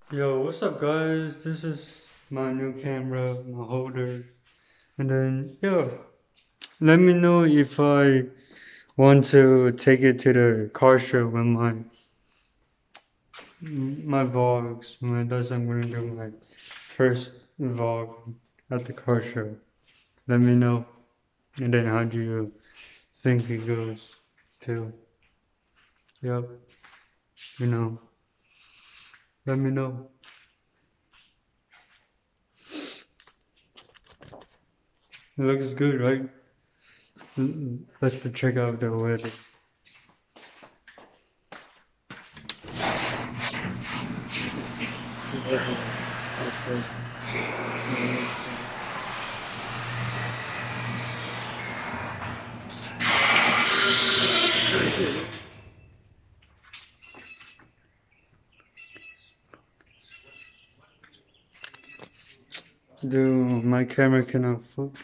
Yo, what's up, guys? This is my new camera, my holder. And then, yo, let me know if I want to take it to the car show when my vlogs, when that's I'm gonna do my first vlog at the car show. Let me know. And then how do you think it goes too? Yep, you know, let me know. It looks good, right? Let's check out the weather. Dude, my camera cannot focus.